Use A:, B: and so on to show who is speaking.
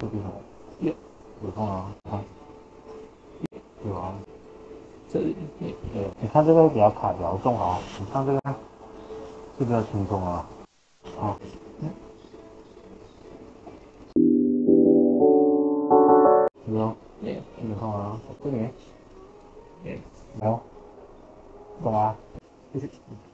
A: 这地方有痛啊，看，有啊，这里你看这个比较卡，比较重啊，你看这个是比较轻松啊，好，有痛啊，这里没有，懂吗？